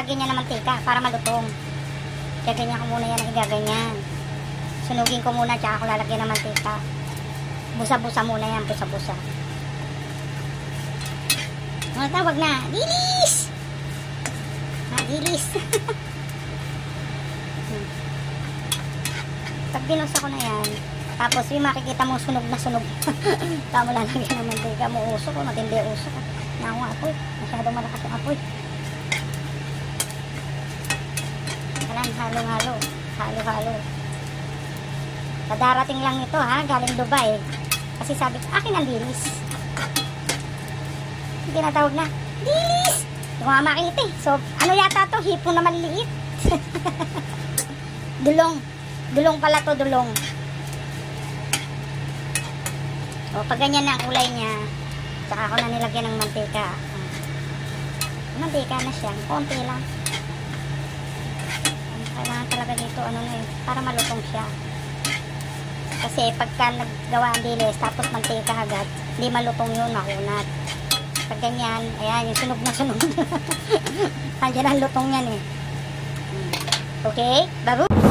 lalagyan niya ng mantika para malutong. Kaya ganyan ko muna yan ang igaganyan. Sunugin ko muna, tsaka ako lalagyan ng mantika. Busa-busa muna yan, busa-busa. Mga tawag na, dilis! Dilis! Pag binusa ko na yan, tapos yung makikita mo sunog na sunog. Tama lalagyan ng mantika mo, uso ko, matindi uso ko. Naku nga apoy, masyadong malakas yung apoy. Kailangan halo-halo, halo-halo. Kadarating lang ito ha, galing Dubai. Kasi sabi ko, akin ang dilis. Tinatawag na, dilis! Hindi ko nga makita eh. So, ano yata to? Hipon na maliliit. Dulong. Dulong pala to, dulong. O, pag ganyan na ang kulay niya, tsaka ako na nilagyan ng mantika. Mantika na siya. Konti lang. Kailangan talaga dito, ano na yun, para malutong siya. Kasi pagka naggawa ang dilis, tapos mantika agad, hindi malutong yun, makunat. Pag ganyan, ayan, yung sunog na sunog. Nandiyan ang lutong yan eh. Okay? Bago?